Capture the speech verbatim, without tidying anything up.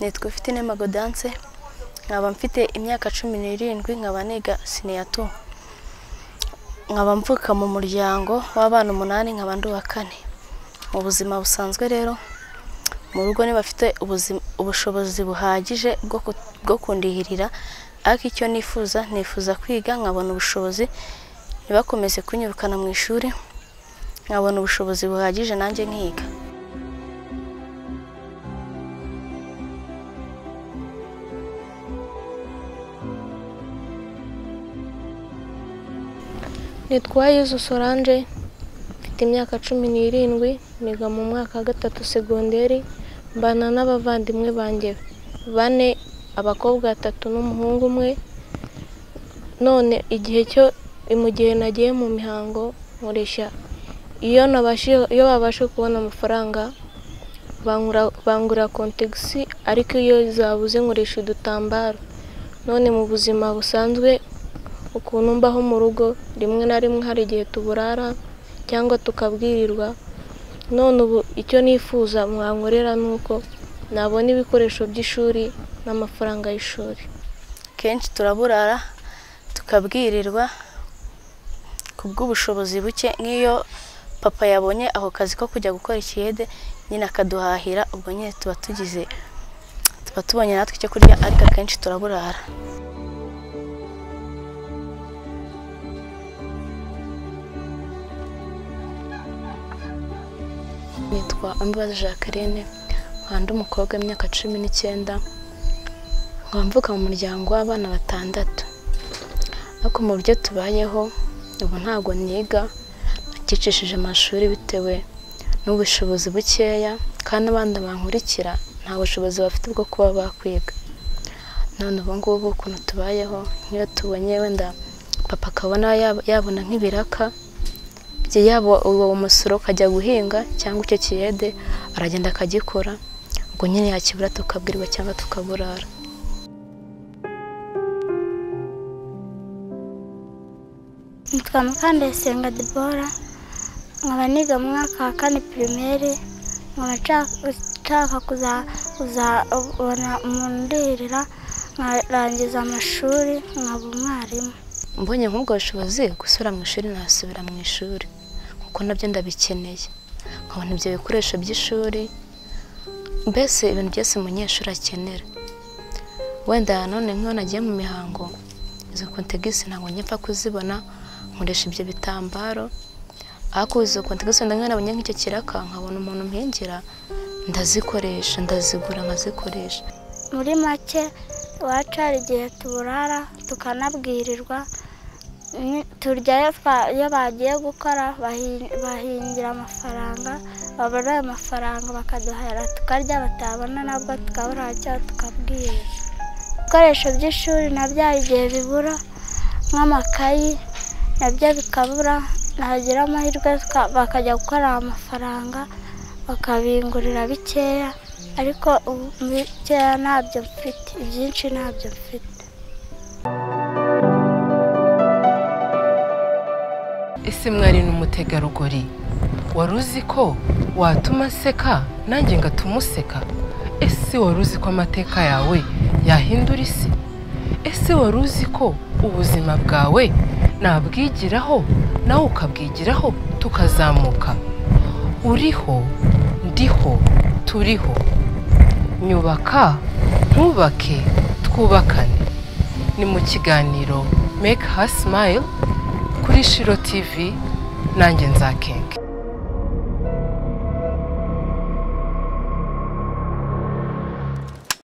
nitwa Ufiteinema Gaudence, nkaba mfite imyaka cumi n'irindwi, nkaba niga senior two, nkaba mvuka mu muryango w'abana umunani, nkaba ndi uwa kane. Mu buzima busanzwe rero mu rugo niba bafite ubushobozi buhagije bwo kundihirira, ariko icyo nifuza nifuza kwiga nkabona ubushobozi, nibakomeze kunyirukana mu ishuri nkabona ubushobozi buhagije nanjye nkiga. Nitwa Yezu Solange, mfite imyaka cumi n'irindwi, niga mu mwaka wa gatatu segonderi, mbana n'abavandimwe banjye bane, abakobwa batatu n'umuhungu umwe. None igihe cyo mu gihe nagiye mu mihango nkoresha iyo nabashije iyo babashe kubona amafaranga bangura bangura kontegisi, ariko iyo zabuze nkoresha udutambaro. None mu buzima busanzwe ukuntu mbaho mu rugo, rimwe na rimwe hari igihe tuburara cyangwa tukabwirirwa. None ubu icyo nifuza mwankorera nuko nabona ibikoresho by'ishuri n'amafaranga y'ishuri. Kenshi turaburara tukabwirirwa kubw'ubushobozi buke, nk'iyo papa yabonye aho kazi ko kujya gukora ikiyede nyine akaduhahira, ubwo nyine tuba tugize tuba tubonye natwe icyo kurya, ariko kenshi turaburara. Nitwa Ambabazi Jacqueline, nkandi umukobwa w'imyaka cumi n'icyenda, nkaba mvuka mu muryango w'abana batandatu. Ariko mu buryo tubayeho ubu ntabwo niga, nakicishije amashuri bitewe n'ubushobozi bukeya, kandi abandi bankurikira nta bushobozi bafite bwo kuba bakwiga. None ubu ngubu ukuntu tubayeho, nk'iyo tubonye wenda papa akabona yabona nk'ibiraka yabo uwo musoro kajya guhinga cyangwa icyo kiyede aragenda akagikora, ubwo nyine yakibura tukabwirwa cyangwa tukaburara. Nitwa Mukandayisenga Deborah, nkaba niga mu mwaka wa kane primaire, nkaba nshaka kuzabona umuntu undihirira nkarangiza amashuri nkaba umwarimu. Mbonye nk'ubwo bushobozi gusubira mu ishuri nasubira mu ishuri, kuko nabyo ndabikeneye, nkabona ibyo bikoresho by'ishuri, mbese ibintu byose umunyeshuri akenera. Wenda none nk'iyo nagiye mu mihango, izo kontegisi ntabwo nyapfa kuzibona, nkoresha ibyo bitambaro, ariko izo kontegisi wenda nk'iyo nabonye nk'icyo kiraka nkabona umuntu mpingira, ndazikoresha ndazigura nkazikoresha. Muri make iwacu hari igihe tuburara tukanabwirirwa, turya iyo bagiye gukora bahingira amafaranga, babona ayo mafaranga bakaduhera tukarya, batabona nabwo tukabura cyangwa tukabwira. Ibikoresho by'ishuri nabyo hari igihe bibura, nk'amakayi nabyo bikabura, nagira amahirwe bakajya gukora amafaranga bakabingurira bikeya, ariko bikeya ntabyo mfite, ibyinshi ntabyo mfite. Ese mwari n'umutegarugori, wari uzi ko watuma seka nanjye ngatuma useka? Ese wari uzi ko amateka yawe yahindura isi? Ese wari uzi ko ubuzima bwawe nabwigiraho nawe ukabwigiraho tukazamuka? Uriho, ndiho, turiho. Nyubaka, ntubake, twubakane. Ni mu kiganiro Make Her Smile kuri Shiro T V, nanjye Nzakenge.